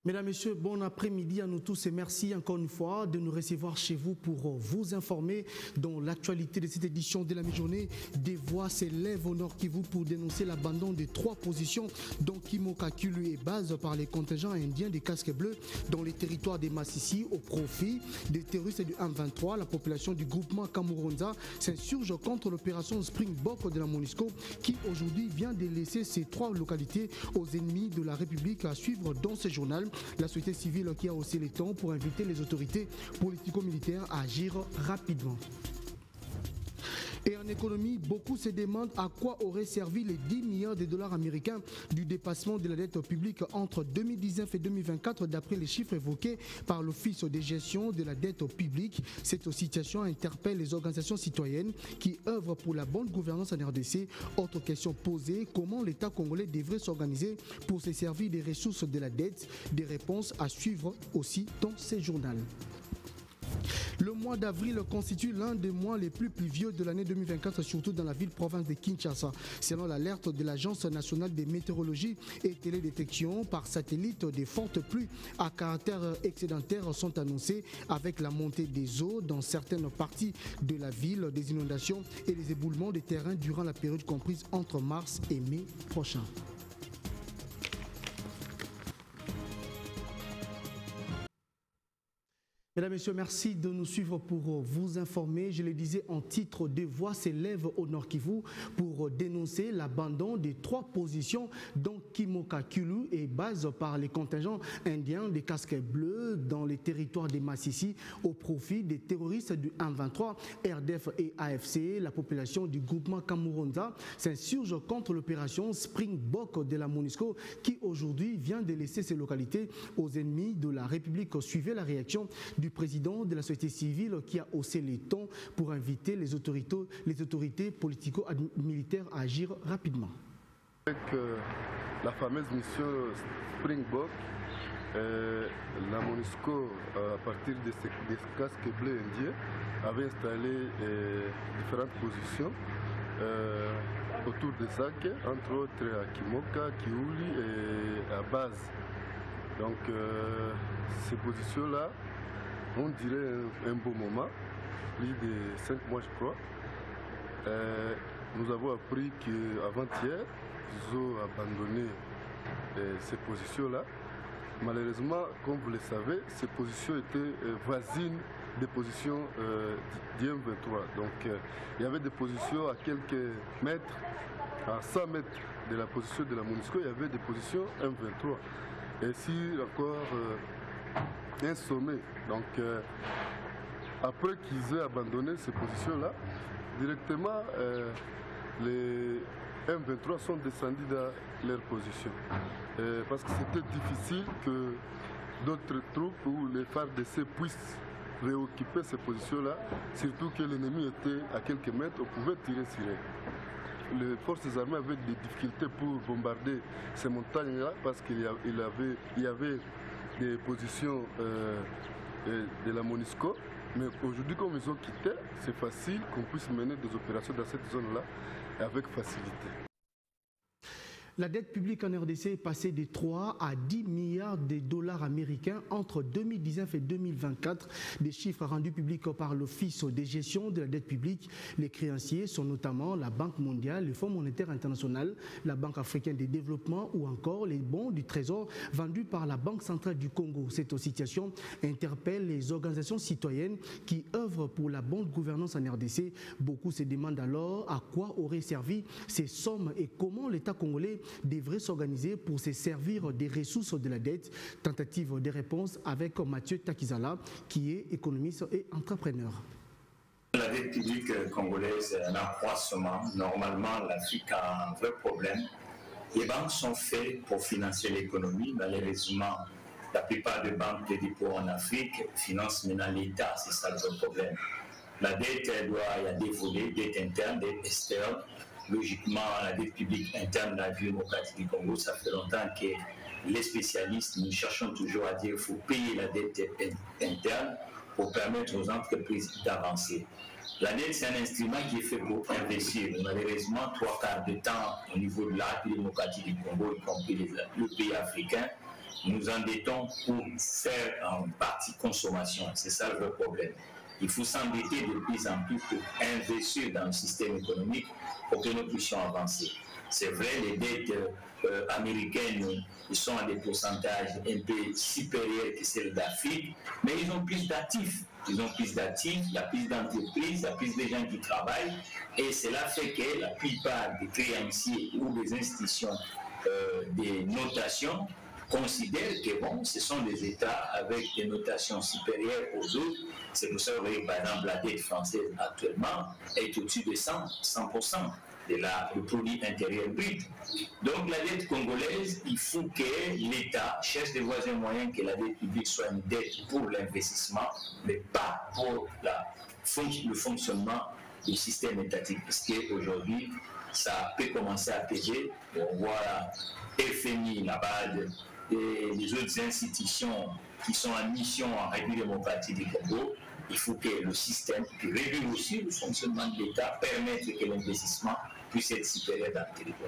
Mesdames, Messieurs, bon après-midi à nous tous et merci encore une fois de nous recevoir chez vous pour vous informer dans l'actualité de cette édition de la mi-journée. Des voix s'élèvent au Nord Kivu pour dénoncer l'abandon des 3 positions dont Kimoka Kulu est base par les contingents indiens des casques bleus dans les territoires des Massissi au profit des terroristes du M23. La population du groupement Kamuronza s'insurge contre l'opération Springbok de la MONUSCO qui aujourd'hui vient de laisser ces 3 localités aux ennemis de la République à suivre dans ce journal. La société civile qui a haussé les tons pour inviter les autorités politico-militaires à agir rapidement. Et en économie, beaucoup se demandent à quoi auraient servi les 10 milliards de dollars américains du dépassement de la dette publique entre 2019 et 2024 d'après les chiffres évoqués par l'Office de gestion de la dette publique. Cette situation interpelle les organisations citoyennes qui œuvrent pour la bonne gouvernance en RDC. Autre question posée, comment l'État congolais devrait s'organiser pour se servir des ressources de la dette? Des réponses à suivre aussi dans ces journaux. Le mois d'avril constitue l'un des mois les plus pluvieux de l'année 2024, surtout dans la ville-province de Kinshasa. Selon l'alerte de l'Agence nationale de météorologie et télédétection par satellite, des fortes pluies à caractère excédentaire sont annoncées avec la montée des eaux dans certaines parties de la ville, des inondations et les éboulements des terrains durant la période comprise entre mars et mai prochain. Mesdames, Messieurs, merci de nous suivre pour vous informer. Je le disais en titre, des voix s'élèvent au Nord Kivu pour dénoncer l'abandon des 3 positions dont Kimoka Kulu est base par les contingents indiens des casques bleus dans les territoires des Massissi au profit des terroristes du M23, RDF et AFC. La population du groupement Kamuronza s'insurge contre l'opération Springbok de la MONUSCO qui aujourd'hui vient de laisser ces localités aux ennemis de la République. Suivez la réaction du président de la société civile qui a haussé les tons pour inviter les autorités politico-militaires à agir rapidement. Avec la fameuse mission Springbok, la MONUSCO, à partir des casques bleus indiens, avait installé différentes positions autour des sacs, entre autres à Kimoka, Kiouli et à Base. Donc ces positions-là, on dirait un beau moment, plus de 5 mois je crois. Nous avons appris qu'avant-hier, ils ont abandonné ces positions-là. Malheureusement, comme vous le savez, ces positions étaient voisines des positions du M23. Donc il y avait des positions à quelques mètres, à 100 mètres de la position de la MONUSCO, il y avait des positions M23. Et si encore un sommet. Donc après qu'ils aient abandonné ces positions-là, directement les M23 sont descendus dans leur position. Parce que c'était difficile que d'autres troupes ou les FARDC puissent réoccuper ces positions-là, surtout que l'ennemi était à quelques mètres, on pouvait tirer sur eux. Les forces armées avaient des difficultés pour bombarder ces montagnes-là parce qu'il y avait des positions de la MONUSCO, mais aujourd'hui comme ils ont quitté, c'est facile qu'on puisse mener des opérations dans cette zone-là avec facilité. La dette publique en RDC est passée de 3 à 10 milliards de dollars américains entre 2019 et 2024. Des chiffres rendus publics par l'Office de gestion de la dette publique. Les créanciers sont notamment la Banque mondiale, le Fonds monétaire international, la Banque africaine de développement ou encore les bons du Trésor vendus par la Banque centrale du Congo. Cette situation interpelle les organisations citoyennes qui œuvrent pour la bonne gouvernance en RDC. Beaucoup se demandent alors à quoi auraient servi ces sommes et comment l'État congolais devrait s'organiser pour se servir des ressources de la dette. Tentative de réponse avec Mathieu Takizala, qui est économiste et entrepreneur. La dette publique congolaise est un accroissement. Normalement, l'Afrique a un vrai problème. Les banques sont faites pour financer l'économie. Malheureusement, la plupart des banques de dépôt en Afrique financent maintenant l'État. C'est ça le problème. La dette, il y a des volets, dette interne, dette externe. Logiquement, la dette publique interne de la République démocratique du Congo, ça fait longtemps que les spécialistes, nous cherchons toujours à dire qu'il faut payer la dette interne pour permettre aux entreprises d'avancer. La dette, c'est un instrument qui est fait pour investir. Malheureusement, 3 quarts de temps au niveau de la République démocratique du Congo, y compris le pays africain, nous endettons pour faire en partie consommation. C'est ça le vrai problème. Il faut s'endetter de plus en plus pour investir dans le système économique pour que nous puissions avancer. C'est vrai, les dettes américaines ils sont à des pourcentages un peu supérieurs que celles d'Afrique, mais ils ont plus d'actifs. Ils ont plus d'actifs, il y a plus d'entreprises, il y a plus de gens qui travaillent, et cela fait que la plupart des créanciers ou des institutions des notations considèrent que bon, ce sont des États avec des notations supérieures aux autres. C'est pour ça que vous voyez, par exemple, la dette française actuellement est au-dessus de 100% du produit intérieur brut. Donc la dette congolaise, il faut que l'État cherche des voies et moyens que la dette publique soit une dette pour l'investissement, mais pas pour le fonctionnement du système étatique, parce qu'aujourd'hui, ça peut commencer à peser. On voit FMI, la BAD, et les autres institutions qui sont en mission en République démocratique du Congo. Il faut que le système, qui régule aussi le fonctionnement de l'État, permette que l'investissement puisse être supérieur dans le territoire.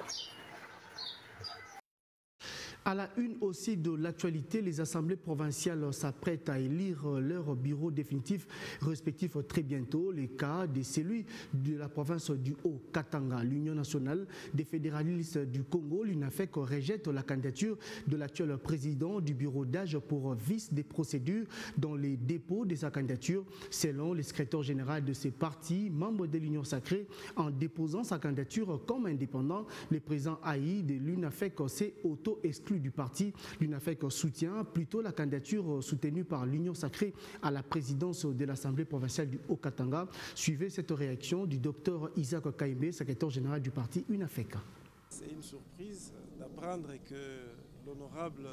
À la une aussi de l'actualité, les assemblées provinciales s'apprêtent à élire leur bureau définitif respectif très bientôt. Les cas de celui de la province du Haut-Katanga. L'Union nationale des fédéralistes du Congo, l'UNAFEC, rejette la candidature de l'actuel président du bureau d'âge pour vice des procédures dans les dépôts de sa candidature. Selon le secrétaire général de ces partis, membre de l'Union sacrée, en déposant sa candidature comme indépendant, le président Haï de l'UNAFEC s'est auto-exclu du parti. L'UNAFEC soutient plutôt la candidature soutenue par l'Union sacrée à la présidence de l'Assemblée provinciale du Haut-Katanga. Suivez cette réaction du docteur Isaac Kaimbe, secrétaire général du parti UNAFEC. C'est une surprise d'apprendre que l'honorable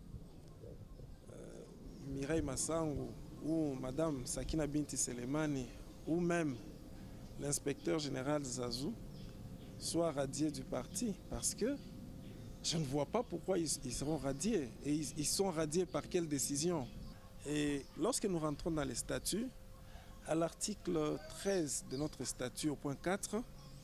Mireille Massango ou Madame Sakina Binti Selemani ou même l'inspecteur général Zazou soient radiés du parti, parce que je ne vois pas pourquoi ils seront radiés. Et ils sont radiés par quelle décision? Et lorsque nous rentrons dans les statuts, à l'article 13 de notre statut, au point 4,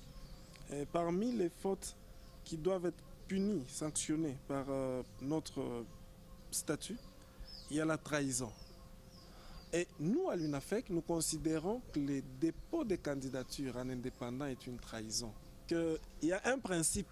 parmi les fautes qui doivent être punies, sanctionnées par notre statut, il y a la trahison. Et nous, à l'UNAFEC, nous considérons que le dépôt de candidature en indépendant est une trahison. Il y a un principe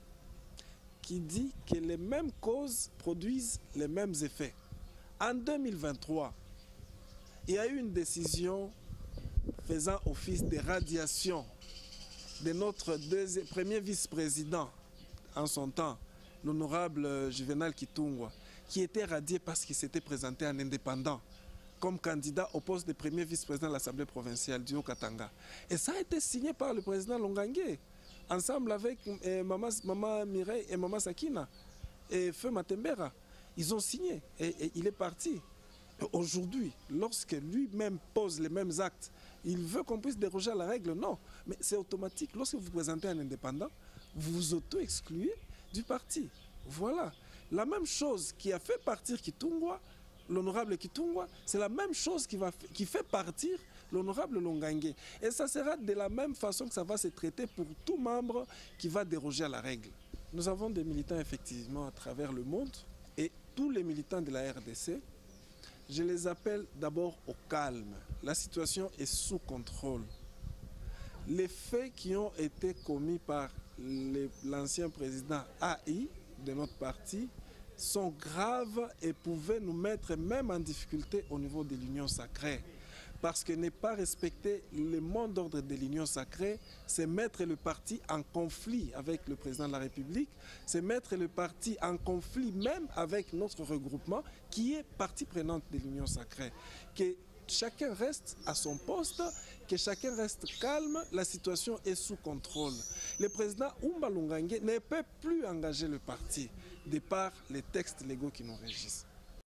qui dit que les mêmes causes produisent les mêmes effets. En 2023, il y a eu une décision faisant office de radiation de notre premier vice-président en son temps, l'honorable Juvenal Kitungwa, qui était radié parce qu'il s'était présenté en indépendant comme candidat au poste de premier vice-président de l'Assemblée provinciale du Haut-Katanga. Et ça a été signé par le président Longangue, ensemble avec Maman Mireille et Maman Sakina et Feu Matembera. Ils ont signé et il est parti. Aujourd'hui, lorsque lui-même pose les mêmes actes, il veut qu'on puisse déroger à la règle? Non, mais c'est automatique. Lorsque vous présentez un indépendant, vous vous auto-excluez du parti. Voilà. La même chose qui a fait partir Kitungwa, l'honorable Kitungwa, c'est la même chose qui fait partir l'honorable Longangue. Et ça sera de la même façon que ça va se traiter pour tout membre qui va déroger à la règle. Nous avons des militants effectivement à travers le monde, et tous les militants de la RDC, je les appelle d'abord au calme. La situation est sous contrôle. Les faits qui ont été commis par l'ancien président AI de notre parti sont graves et pouvaient nous mettre même en difficulté au niveau de l'Union sacrée. Parce que ne pas respecter le mot d'ordre de l'Union sacrée, c'est mettre le parti en conflit avec le président de la République, c'est mettre le parti en conflit même avec notre regroupement qui est partie prenante de l'Union sacrée. Que chacun reste à son poste, que chacun reste calme, la situation est sous contrôle. Le président Oumba Longangue ne peut plus engager le parti de par les textes légaux qui nous régissent.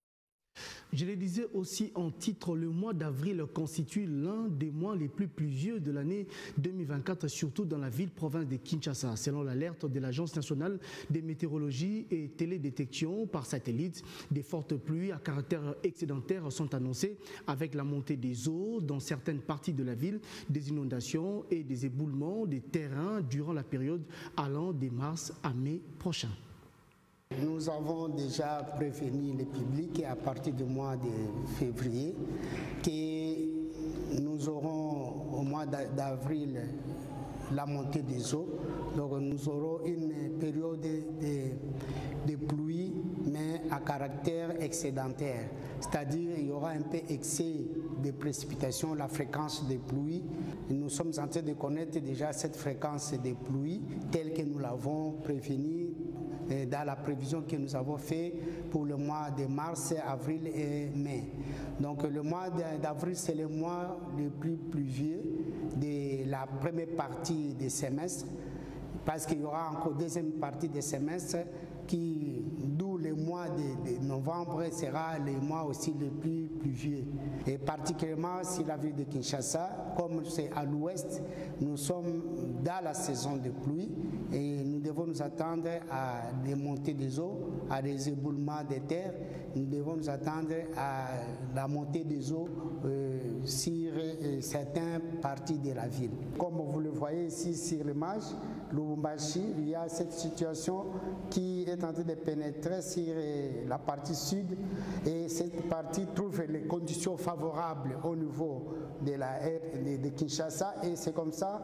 Je le disais aussi en titre, le mois d'avril constitue l'un des mois les plus pluvieux de l'année 2024, surtout dans la ville-province de Kinshasa. Selon l'alerte de l'Agence nationale de météorologie et télédétection par satellite, des fortes pluies à caractère excédentaire sont annoncées avec la montée des eaux dans certaines parties de la ville, des inondations et des éboulements des terrains durant la période allant de mars à mai prochain. Nous avons déjà prévenu le public à partir du mois de février que nous aurons au mois d'avril la montée des eaux. Donc nous aurons une période de pluie, mais à caractère excédentaire. C'est-à-dire qu'il y aura un peu excès de précipitations, la fréquence des pluies. Nous sommes en train de connaître déjà cette fréquence des pluies telle que nous l'avons prévenue dans la prévision que nous avons faite pour le mois de mars, avril et mai. Donc le mois d'avril, c'est le mois le plus pluvieux de la première partie du semestre, parce qu'il y aura encore deuxième partie du semestre d'où le mois de novembre sera le mois aussi le plus pluvieux. Et particulièrement sur la ville de Kinshasa, comme c'est à l'ouest, nous sommes dans la saison de pluie et nous devons nous attendre à des montées des eaux, à des éboulements des terres. Nous devons nous attendre à la montée des eaux sur certaines parties de la ville. Comme vous le voyez ici sur l'image, Lubumbashi, il y a cette situation qui est en train de pénétrer sur la partie sud et cette partie trouve les conditions favorables au niveau de Kinshasa et c'est comme ça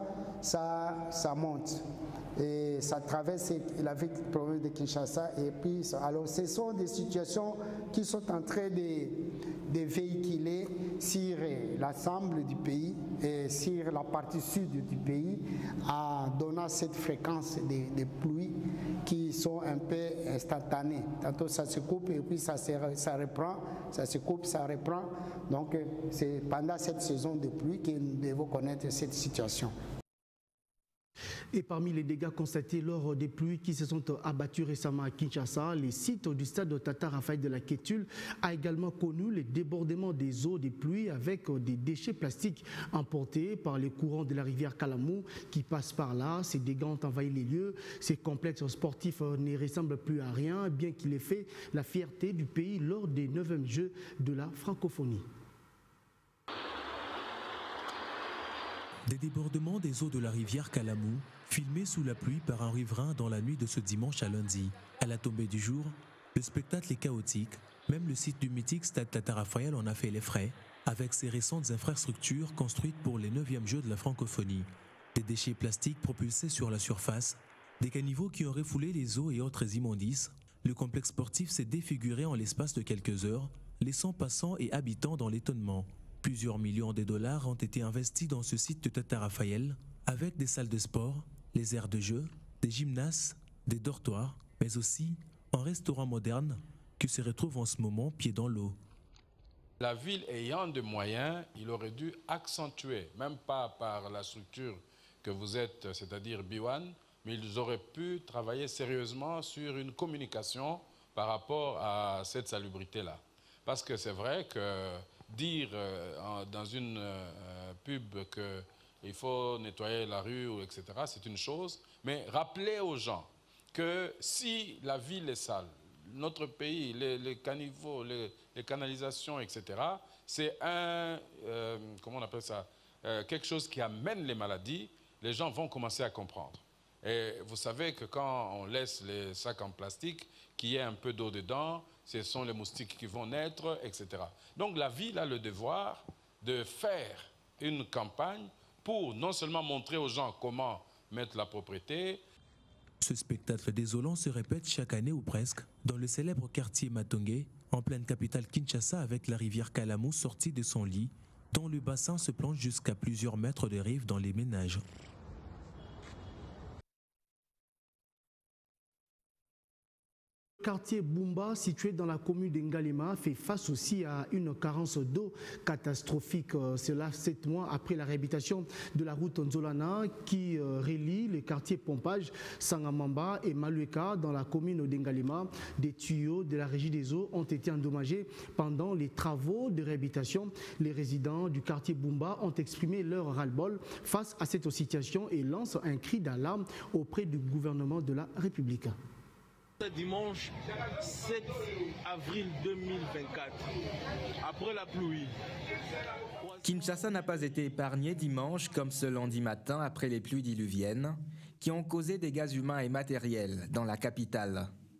monte. Et ça traverse la ville province de Kinshasa et puis alors ce sont des situations qui sont en train de véhiculer sur l'ensemble du pays et sur la partie sud du pays en donnant cette fréquence de pluies qui sont un peu instantanées. Tantôt ça se coupe et puis ça reprend, ça se coupe, ça reprend. Donc c'est pendant cette saison de pluie que nous devons connaître cette situation. Et parmi les dégâts constatés lors des pluies qui se sont abattues récemment à Kinshasa, les sites du stade Tata Raphaël de la Kétule a également connu les débordements des eaux des pluies avec des déchets plastiques emportés par les courants de la rivière Kalamou qui passent par là. Ces dégâts ont envahi les lieux. Ces complexes sportifs ne ressemblent plus à rien, bien qu'il ait fait la fierté du pays lors des 9e Jeux de la francophonie. Des débordements des eaux de la rivière Kalamou, filmés sous la pluie par un riverain dans la nuit de ce dimanche à lundi. À la tombée du jour, le spectacle est chaotique. Même le site du mythique stade Tata Raphaël en a fait les frais, avec ses récentes infrastructures construites pour les 9e Jeux de la francophonie. Des déchets plastiques propulsés sur la surface, des caniveaux qui ont refoulé les eaux et autres immondices. Le complexe sportif s'est défiguré en l'espace de quelques heures, laissant passants et habitants dans l'étonnement. Plusieurs millions de dollars ont été investis dans ce site de Tata Raphaël, avec des salles de sport, les aires de jeu, des gymnases, des dortoirs, mais aussi un restaurant moderne qui se retrouve en ce moment pied dans l'eau. La ville ayant des moyens, il aurait dû accentuer, même pas par la structure que vous êtes, c'est-à-dire B1, mais ils auraient pu travailler sérieusement sur une communication par rapport à cette salubrité-là. Parce que c'est vrai que dire dans une pub qu'il faut nettoyer la rue, etc., c'est une chose, mais rappeler aux gens que si la ville est sale, notre pays, les caniveaux, les canalisations, etc., c'est comment on appelle ça, quelque chose qui amène les maladies, les gens vont commencer à comprendre. Et vous savez que quand on laisse les sacs en plastique, qu'il y ait un peu d'eau dedans, ce sont les moustiques qui vont naître, etc. Donc la ville a le devoir de faire une campagne pour non seulement montrer aux gens comment mettre la propreté. Ce spectacle désolant se répète chaque année ou presque dans le célèbre quartier Matongé, en pleine capitale Kinshasa, avec la rivière Kalamou sortie de son lit, dont le bassin se plonge jusqu'à plusieurs mètres de rive dans les ménages. Le quartier Bumba, situé dans la commune d'Ngalema, fait face aussi à une carence d'eau catastrophique. Cela 7 mois après la réhabilitation de la route Nzolana qui relie les quartiers Pompage, Sangamamba et Malueka dans la commune d'Ngalema. Des tuyaux de la régie des eaux ont été endommagés pendant les travaux de réhabilitation. Les résidents du quartier Bumba ont exprimé leur ras-le-bol face à cette situation et lancent un cri d'alarme auprès du gouvernement de la République. Dimanche 7 avril 2024, après la pluie. Kinshasa n'a pas été épargné dimanche comme ce lundi matin après les pluies diluviennes qui ont causé des dégâts humains et matériels dans la capitale.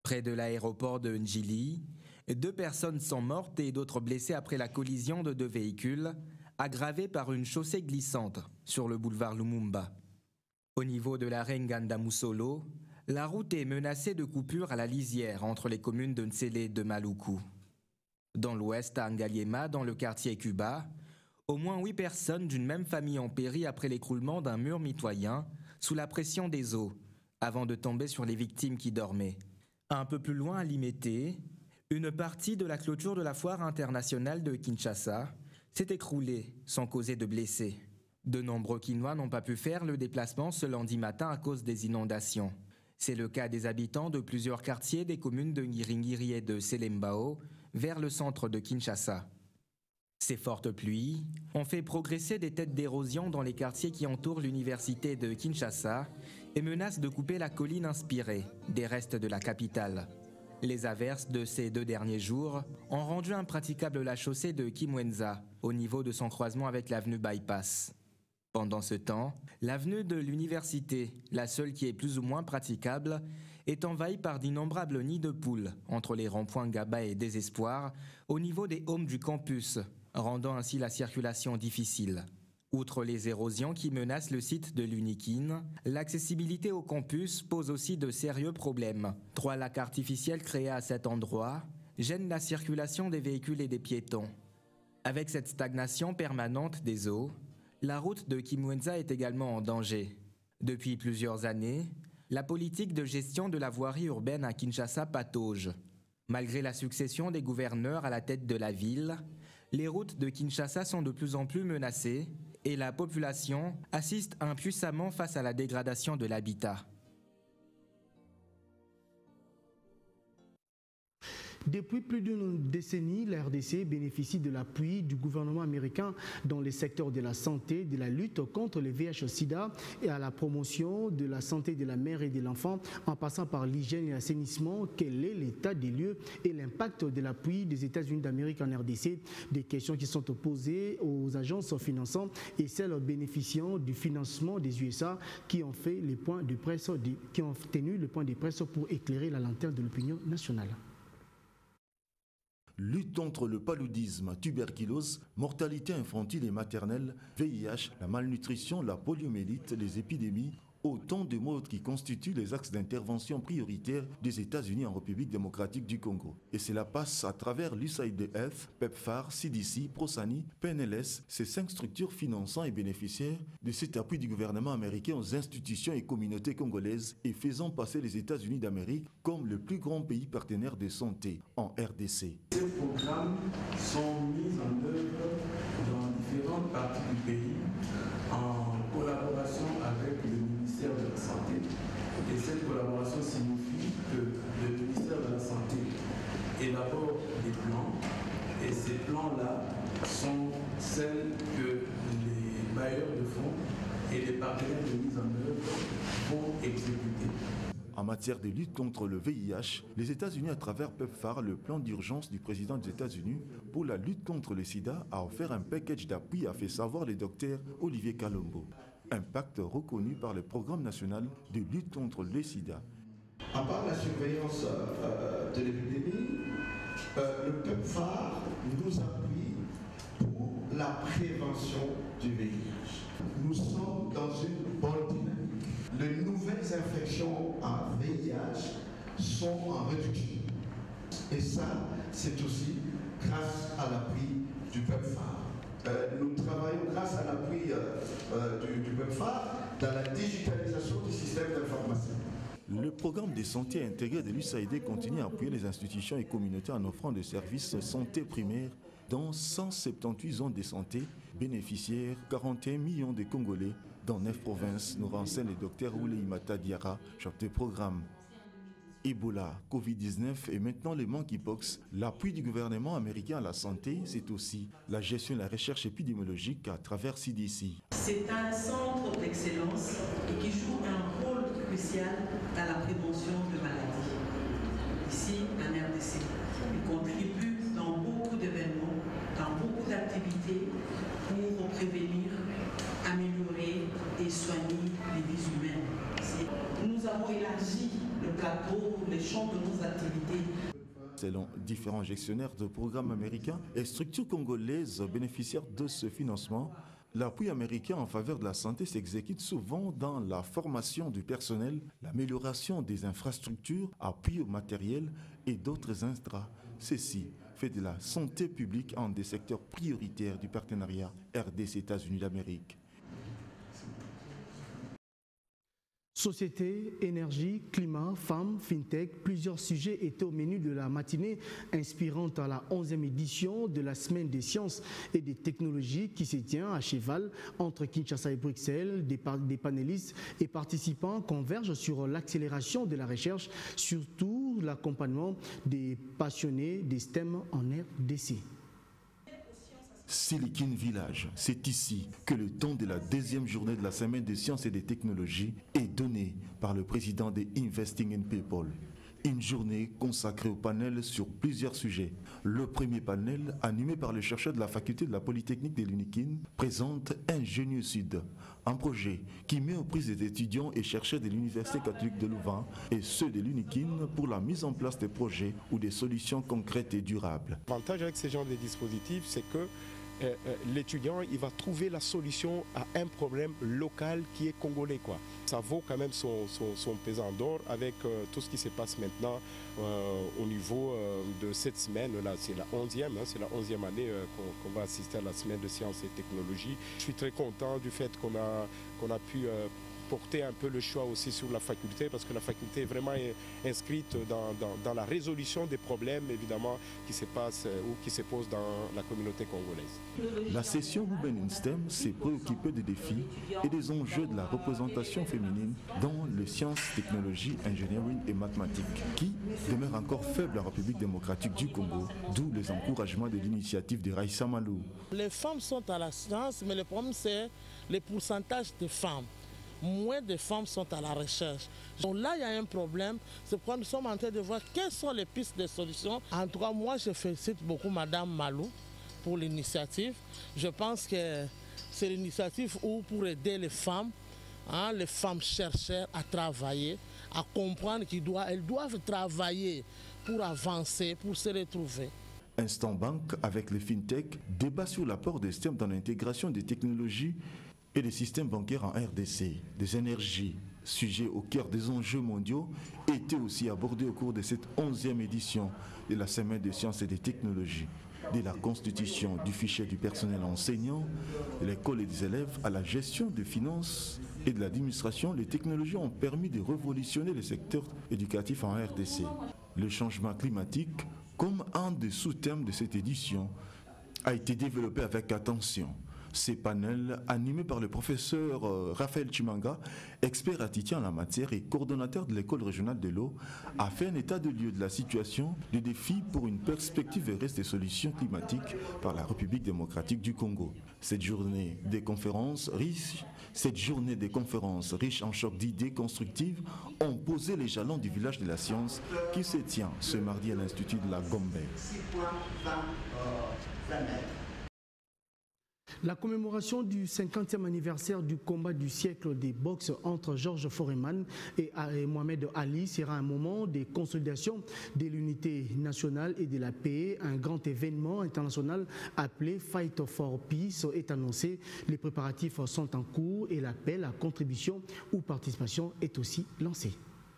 Près de l'aéroport de Njili, 2 personnes sont mortes et d'autres blessées après la collision de 2 véhicules, aggravée par une chaussée glissante sur le boulevard Lumumba. Au niveau de l'arrêt Nganda-Musolo, la route est menacée de coupures à la lisière entre les communes de Ntsele et de Maluku. Dans l'ouest, à Ngaliema, dans le quartier Cuba, au moins 8 personnes d'une même famille ont péri après l'écroulement d'un mur mitoyen sous la pression des eaux, avant de tomber sur les victimes qui dormaient. Un peu plus loin à Limete, une partie de la clôture de la foire internationale de Kinshasa s'est écroulée sans causer de blessés. De nombreux Kinois n'ont pas pu faire le déplacement ce lundi matin à cause des inondations. C'est le cas des habitants de plusieurs quartiers des communes de Ngiringiri et de Selembao vers le centre de Kinshasa. Ces fortes pluies ont fait progresser des têtes d'érosion dans les quartiers qui entourent l'université de Kinshasa et menacent de couper la colline inspirée des restes de la capitale. Les averses de ces 2 derniers jours ont rendu impraticable la chaussée de Kimwenza au niveau de son croisement avec l'avenue Bypass. Pendant ce temps, l'avenue de l'université, la seule qui est plus ou moins praticable, est envahie par d'innombrables nids de poules entre les ronds-points Gaba et Désespoir au niveau des halls du campus, rendant ainsi la circulation difficile. Outre les érosions qui menacent le site de l'Unikin, l'accessibilité au campus pose aussi de sérieux problèmes. 3 lacs artificiels créés à cet endroit gênent la circulation des véhicules et des piétons. Avec cette stagnation permanente des eaux, la route de Kimwenza est également en danger. Depuis plusieurs années, la politique de gestion de la voirie urbaine à Kinshasa patauge. Malgré la succession des gouverneurs à la tête de la ville, les routes de Kinshasa sont de plus en plus menacées et la population assiste impuissamment face à la dégradation de l'habitat. Depuis plus d'une décennie, la RDC bénéficie de l'appui du gouvernement américain dans les secteurs de la santé, de la lutte contre le VIH-Sida et à la promotion de la santé de la mère et de l'enfant, en passant par l'hygiène et l'assainissement. Quel est l'état des lieux et l'impact de l'appui des États-Unis d'Amérique en RDC? Des questions qui sont posées aux agences finançant et celles bénéficiant du financement des USA qui ont fait les points de presse, qui ont tenu le point de presse pour éclairer la lanterne de l'opinion nationale. Lutte contre le paludisme, tuberculose, mortalité infantile et maternelle, VIH, la malnutrition, la poliomyélite, les épidémies, autant de mots qui constituent les axes d'intervention prioritaires des États-Unis en République démocratique du Congo. Et cela passe à travers l'USAID-F, PEPFAR, CDC, ProSani, PNLS, ces 5 structures finançant et bénéficiaires de cet appui du gouvernement américain aux institutions et communautés congolaises et faisant passer les États-Unis d'Amérique comme le plus grand pays partenaire de santé en RDC. Ces programmes sont mis en œuvre dans différentes parties du pays en collaboration avec le ministère de la Santé. Et cette collaboration signifie que le ministère de la Santé élabore des plans et ces plans-là sont celles que les bailleurs de fonds et les partenaires de mise en œuvre vont exécuter. En matière de lutte contre le VIH, les États-Unis, à travers PEPFAR, le plan d'urgence du président des États-Unis pour la lutte contre le sida, a offert un package d'appui, a fait savoir le docteur Olivier Kalombo. Un pacte reconnu par le programme national de lutte contre le sida. À part la surveillance de l'épidémie, le PEPFAR nous appuie pour la prévention du VIH. Nous sommes dans une bonne dynamique. Les nouvelles infections à VIH sont en réduction. Et ça, c'est aussi grâce à l'appui du PEPFAR. Nous travaillons grâce à l'appui du PEPFAR dans la digitalisation du système d'information. Le programme de santé intégré de l'USAID continue à appuyer les institutions et communautés en offrant des services santé primaire dans 178 zones de santé bénéficiaires, 41 millions de Congolais dans 9 provinces, nous renseigne le docteur Oulé Imata Diara, chef de programme. Ebola, Covid-19 et maintenant les monkeypox, l'appui du gouvernement américain à la santé, c'est aussi la gestion et la recherche épidémiologique à travers CDC. C'est un centre d'excellence et qui joue un rôle crucial dans la prévention de maladies. Ici, en RDC, il contribue dans beaucoup d'événements, dans beaucoup d'activités pour prévenir, améliorer et soigner les vies humaines. Nous avons élargi le plateau travaux, les champs de nos activités. Selon différents gestionnaires de programmes américains et structures congolaises bénéficiaires de ce financement, l'appui américain en faveur de la santé s'exécute souvent dans la formation du personnel, l'amélioration des infrastructures, appui au matériel et d'autres instrats. Ceci fait de la santé publique un des secteurs prioritaires du partenariat RDC-États-Unis d'Amérique. Société, énergie, climat, femmes, fintech, plusieurs sujets étaient au menu de la matinée inspirant à la 11e édition de la Semaine des sciences et des technologies qui se tient à cheval entre Kinshasa et Bruxelles. Des panélistes et participants convergent sur l'accélération de la recherche, surtout l'accompagnement des passionnés des STEM en RDC. Silicon Village, c'est ici que le temps de la deuxième journée de la Semaine des sciences et des technologies est donné par le président de Investing in People. Une journée consacrée au panel sur plusieurs sujets. Le premier panel, animé par le chercheur de la faculté de la Polytechnique de l'Unikin, présente Ingénieux Sud, un projet qui met aux prises des étudiants et chercheurs de l'Université catholique de Louvain et ceux de l'Unikin pour la mise en place des projets ou des solutions concrètes et durables. L'avantage avec ce genre de dispositifs, c'est que l'étudiant il va trouver la solution à un problème local qui est congolais, quoi. Ça vaut quand même son pesant d'or avec tout ce qui se passe maintenant au niveau de cette semaine là. C'est la 11e, c'est la 11e année qu'on va assister à la Semaine de sciences et technologies. Je suis très content du fait qu'on a pu porter un peu le choix aussi sur la faculté, parce que la faculté est vraiment inscrite dans la résolution des problèmes évidemment qui se passent ou qui se posent dans la communauté congolaise. La session Women in STEM s'est préoccupée des défis et des enjeux de la représentation féminine dans les sciences, technologies, engineering et mathématiques, qui demeurent encore faibles en République démocratique du Congo, d'où les encouragements de l'initiative de Raissa Malou. Les femmes sont à la science, mais le problème c'est le pourcentage de femmes. Moins de femmes sont à la recherche. Donc là, il y a un problème. C'est pourquoi nous sommes en train de voir quelles sont les pistes de solutions. En tout cas, moi, je félicite beaucoup Madame Malou pour l'initiative. Je pense que c'est l'initiative pour aider les femmes chercheurs à travailler, à comprendre qu'elles doivent travailler pour avancer, pour se retrouver. Instant Banque avec les FinTech débat sur l'apport des STEM dans l'intégration des technologies et des systèmes bancaires en RDC. Des énergies, sujet au cœur des enjeux mondiaux, étaient aussi abordés au cours de cette 11e édition de la Semaine des sciences et des technologies. De la constitution du fichier du personnel enseignant, de l'école et des élèves à la gestion des finances et de l'administration, les technologies ont permis de révolutionner le secteur éducatif en RDC. Le changement climatique, comme un des sous-thèmes de cette édition, a été développé avec attention. Ces panels, animés par le professeur Raphaël Chimanga, expert attitien en la matière et coordonnateur de l'école régionale de l'eau, a fait un état de lieu de la situation, des défis pour une perspective vers des solutions climatiques par la République démocratique du Congo. Cette journée des conférences riche en chocs d'idées constructives ont posé les jalons du village de la science qui se tient ce mardi à l'Institut de la Gombe. La commémoration du 50e anniversaire du combat du siècle des boxe entre Georges Foreman et Mohamed Ali sera un moment de consolidation de l'unité nationale et de la paix. Un grand événement international appelé Fight for Peace est annoncé. Les préparatifs sont en cours et l'appel à contribution ou participation est aussi lancé.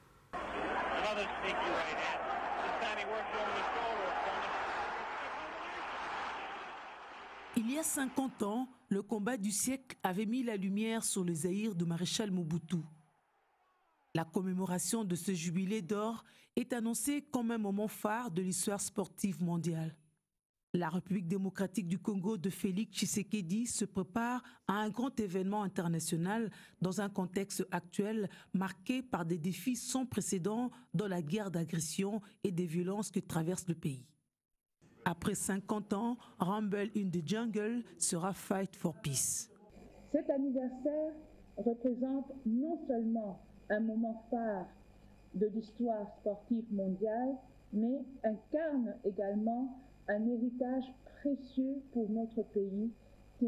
Il y a 50 ans, le combat du siècle avait mis la lumière sur le Zaïre de Maréchal Mobutu. La commémoration de ce jubilé d'or est annoncée comme un moment phare de l'histoire sportive mondiale. La République démocratique du Congo de Félix Tshisekedi se prépare à un grand événement international dans un contexte actuel marqué par des défis sans précédent dans la guerre d'agression et des violences que traverse le pays. Après 50 ans, Rumble in the Jungle sera Fight for Peace. Cet anniversaire représente non seulement un moment phare de l'histoire sportive mondiale, mais incarne également un héritage précieux pour notre pays,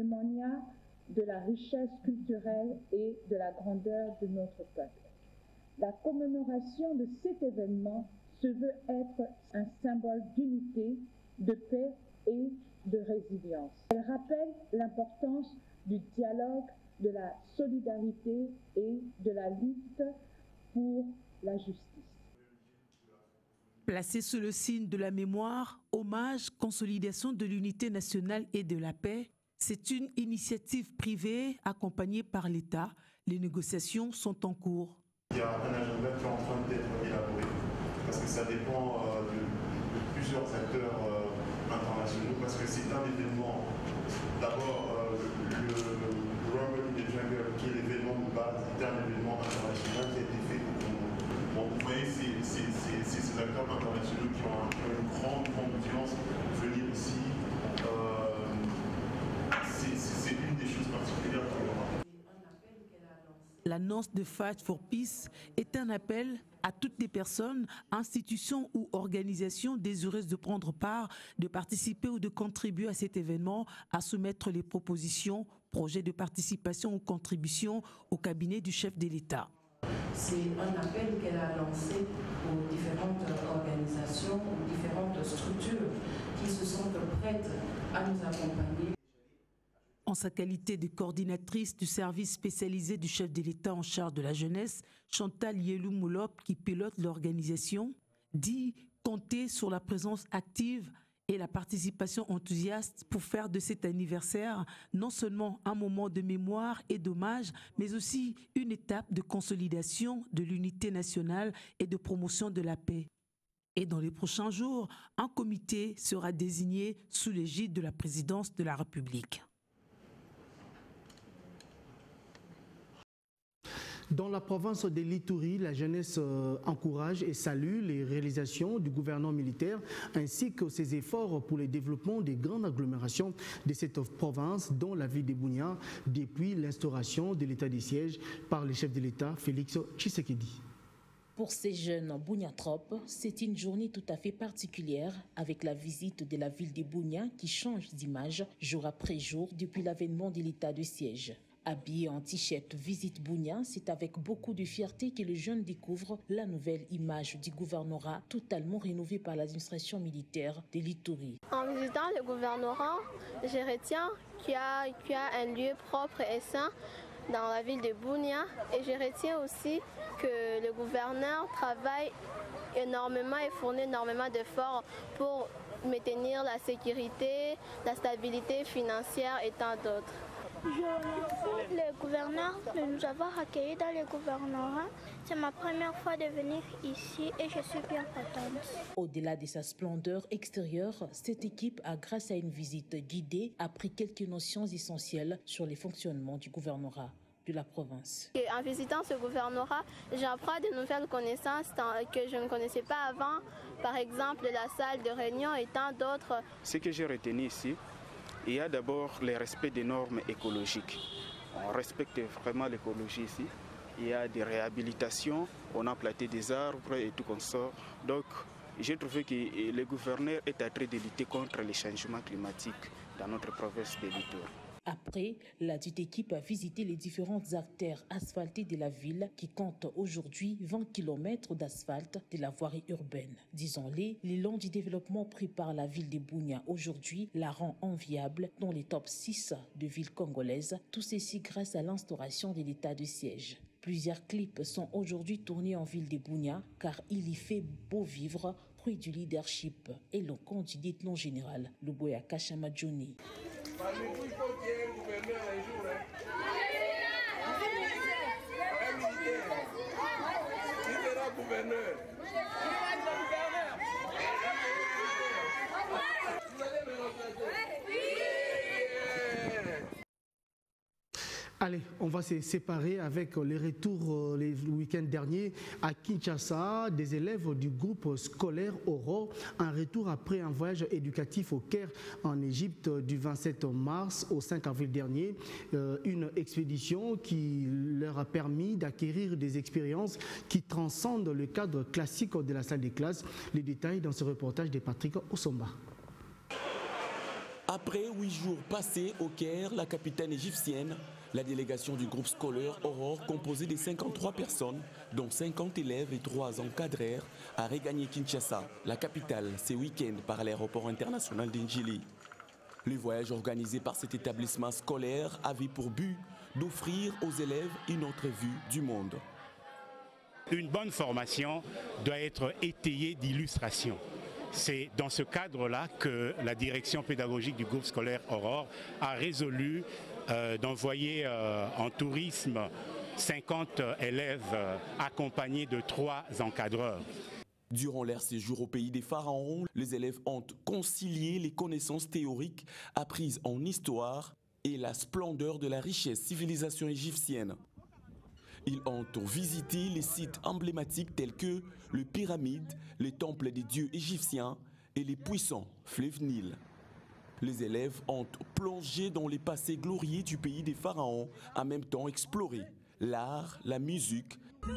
témoignant de la richesse culturelle et de la grandeur de notre peuple. La commémoration de cet événement se veut être un symbole d'unité, de paix et de résilience. Elle rappelle l'importance du dialogue, de la solidarité et de la lutte pour la justice. Placé sous le signe de la mémoire, hommage, consolidation de l'unité nationale et de la paix, c'est une initiative privée accompagnée par l'État. Les négociations sont en cours. Il y a un agenda qui est en train d'être élaboré, parce que ça dépend de plusieurs acteurs internationaux, parce que c'est un événement. D'abord, le Rumble in the Jungle, qui est l'événement de base, est un événement international qui a été fait au Congo. Bon, vous voyez, c'est ces acteurs internationaux qui ont une grande audience venir ici. C'est une des choses particulières qu'on aura. L'annonce de Fight for Peace est un appel à toutes les personnes, institutions ou organisations désireuses de prendre part, de participer ou de contribuer à cet événement, à soumettre les propositions, projets de participation ou contributions au cabinet du chef de l'État. C'est un appel qu'elle a lancé aux différentes organisations, aux différentes structures qui se sentent prêtes à nous accompagner. En sa qualité de coordinatrice du service spécialisé du chef de l'État en charge de la jeunesse, Chantal Yelou-Moulop, qui pilote l'organisation, dit compter sur la présence active et la participation enthousiaste pour faire de cet anniversaire non seulement un moment de mémoire et d'hommage, mais aussi une étape de consolidation de l'unité nationale et de promotion de la paix. Et dans les prochains jours, un comité sera désigné sous l'égide de la présidence de la République. Dans la province de l'Ituri, la jeunesse encourage et salue les réalisations du gouvernement militaire ainsi que ses efforts pour le développement des grandes agglomérations de cette province, dont la ville de Bunia, depuis l'instauration de l'état de siège par le chef de l'État, Félix Tshisekedi. Pour ces jeunes Bunia-tropes, c'est une journée tout à fait particulière avec la visite de la ville de Bunia qui change d'image jour après jour depuis l'avènement de l'état de siège. Habillé en t-shirt Visite Bunia, c'est avec beaucoup de fierté que les jeunes découvrent la nouvelle image du gouvernorat totalement rénové par l'administration militaire de l'Ituri. En visitant le gouvernorat, je retiens qu'il y a un lieu propre et sain dans la ville de Bunia, et je retiens aussi que le gouverneur travaille énormément et fournit énormément d'efforts pour maintenir la sécurité, la stabilité financière et tant d'autres. Je remercie le gouverneur de nous avoir accueillis dans le gouvernorat. C'est ma première fois de venir ici et je suis bien contente. Au-delà de sa splendeur extérieure, cette équipe a, grâce à une visite guidée, appris quelques notions essentielles sur les fonctionnements du gouvernorat de la province. Et en visitant ce gouvernorat, j'apprends de nouvelles connaissances que je ne connaissais pas avant, par exemple la salle de réunion et tant d'autres. Ce que j'ai retenu ici, il y a d'abord le respect des normes écologiques. On respecte vraiment l'écologie ici. Il y a des réhabilitations, on a planté des arbres et tout comme ça. Donc, j'ai trouvé que le gouverneur est en train de lutter contre les changements climatiques dans notre province de l'Ituri. Après, la dite équipe a visité les différentes artères asphaltées de la ville qui comptent aujourd'hui 20 km d'asphalte de la voirie urbaine. Disons-le, l'élan du développement pris par la ville de Bunia aujourd'hui la rend enviable dans les top 6 de villes congolaises, tout ceci grâce à l'instauration de l'état de siège. Plusieurs clips sont aujourd'hui tournés en ville de Bunia car il y fait beau vivre, fruit du leadership éloquent du lieutenant général Luboya Kashamadjoni. Il faut qu'il y ait un gouverneur un jour. Il sera gouverneur. Vous allez me remplacer. Allez, on va se séparer avec les retours le week-end dernier à Kinshasa des élèves du groupe scolaire Aurore. Un retour après un voyage éducatif au Caire en Égypte du 27 mars au 5 avril dernier. Une expédition qui leur a permis d'acquérir des expériences qui transcendent le cadre classique de la salle des classes. Les détails dans ce reportage de Patrick Osomba. Après 8 jours passés au Caire, la capitale égyptienne, la délégation du groupe scolaire Aurore, composée de 53 personnes, dont 50 élèves et 3 encadreurs, a regagné Kinshasa, la capitale, ce week-end par l'aéroport international d'Ndjili. Le voyage organisé par cet établissement scolaire avait pour but d'offrir aux élèves une autre vue du monde. Une bonne formation doit être étayée d'illustrations. C'est dans ce cadre-là que la direction pédagogique du groupe scolaire Aurore a résolu d'envoyer en tourisme 50 élèves accompagnés de 3 encadreurs. Durant leur séjour au pays des pharaons, les élèves ont concilié les connaissances théoriques apprises en histoire et la splendeur de la richesse civilisation égyptienne. Ils ont visité les sites emblématiques tels que les pyramides, les temples des dieux égyptiens et les puissants fleuves Nil. Les élèves ont plongé dans les passés glorieux du pays des pharaons, en même temps exploré l'art, la musique,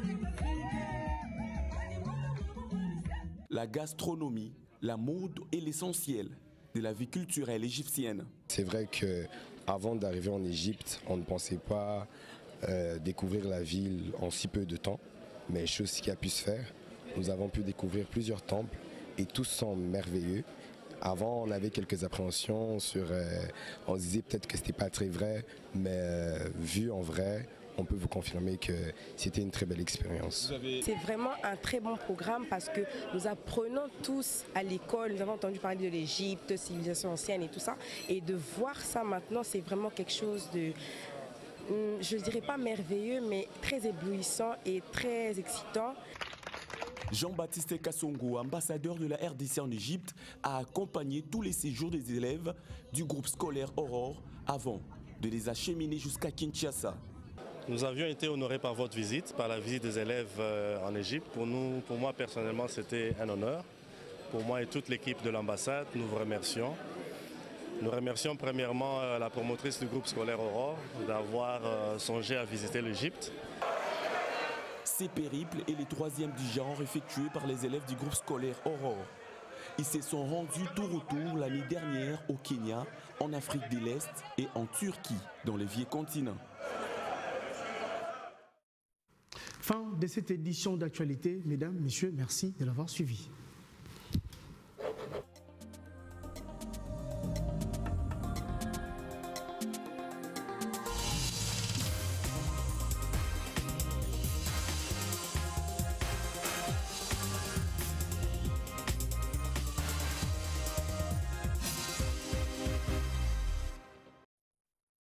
la gastronomie, la mode et l'essentiel de la vie culturelle égyptienne. C'est vrai qu'avant d'arriver en Égypte, on ne pensait pas découvrir la ville en si peu de temps, mais chose qui a pu se faire. Nous avons pu découvrir plusieurs temples et tous sont merveilleux. Avant, on avait quelques appréhensions sur, on se disait peut-être que c'était pas très vrai, mais vu en vrai, on peut vous confirmer que c'était une très belle expérience. C'est vraiment un très bon programme parce que nous apprenons tous à l'école, nous avons entendu parler de l'Égypte, civilisation ancienne et tout ça, et de voir ça maintenant, c'est vraiment quelque chose de, je ne dirais pas merveilleux, mais très éblouissant et très excitant. Jean-Baptiste Kassongo, ambassadeur de la RDC en Égypte, a accompagné tous les séjours des élèves du groupe scolaire Aurore avant de les acheminer jusqu'à Kinshasa. Nous avions été honorés par votre visite, par la visite des élèves en Égypte. Pour moi personnellement, c'était un honneur. Pour moi et toute l'équipe de l'ambassade, nous vous remercions. Nous remercions premièrement la promotrice du groupe scolaire Aurore d'avoir songé à visiter l'Égypte. Ces périples est le 3e du genre effectué par les élèves du groupe scolaire Aurore. Ils se sont rendus tour autour l'année dernière au Kenya, en Afrique de l'Est et en Turquie, dans le vieux continent. Fin de cette édition d'actualité. Mesdames, Messieurs, merci de l'avoir suivi.